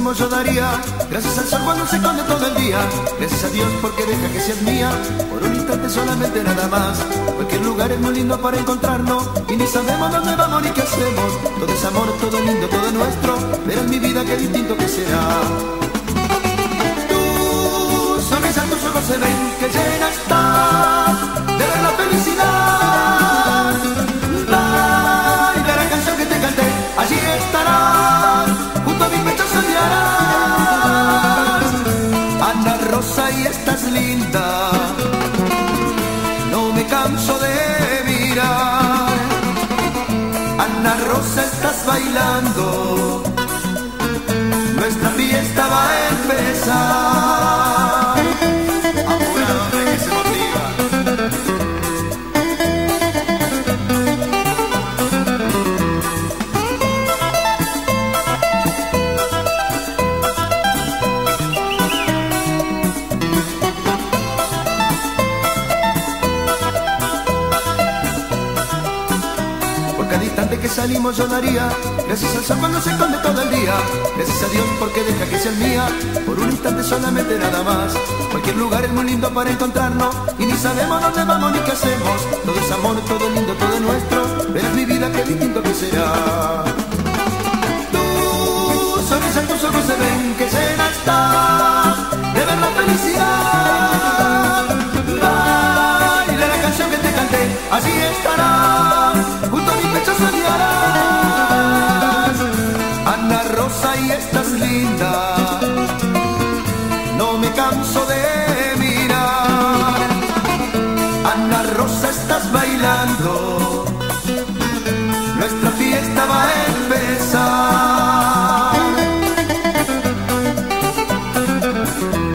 salimos yo daría gracias al sol cuando se esconde todo el día. Gracias a Dios porque deja que seas mía por un instante solamente nada más. Cualquier lugar es muy lindo para encontrarnos y ni sabemos dónde vamos ni qué hacemos. Todo es amor, todo lindo, todo nuestro, pero en mi vida qué distinto que será. Tu sonrisa, tus ojos se ven que llena estás de ver la felicidad. Ay, de la canción que te canté, allí estarás, junto a mi pecho soñarás. Ana Rosa, y estás linda, no me canso de mirar. Ana Rosa, estás bailando, nuestra fiesta va a empezar. Apura, hombre, que se motiva. Cada instante que salimos yo daría gracias al sol cuando se esconde todo el día. Gracias a Dios porque deja que seas mía por un instante solamente nada más. Cualquier lugar es muy lindo para encontrarnos y ni sabemos dónde vamos ni qué hacemos. Todo es amor, todo lindo, todo nuestro, verás mi vida qué distinto que será. Tu sonrisa, tus ojos se ven que llena estás de ver la felicidad. Ay, de la canción que te canté, así estarás, junto a mi pecho soñarás. Ana Rosa, y estás linda, no me canso de mirar. Ana Rosa, estás bailando, nuestra fiesta va a empezar.